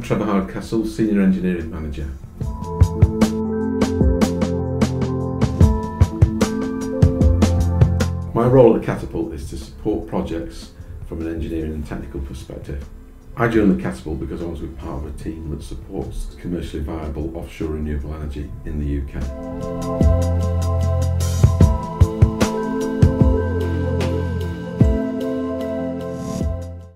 Trevor Hardcastle, Senior Engineering Manager. My role at the Catapult is to support projects from an engineering and technical perspective. I joined the Catapult because I was part of a team that supports commercially viable offshore renewable energy in the UK.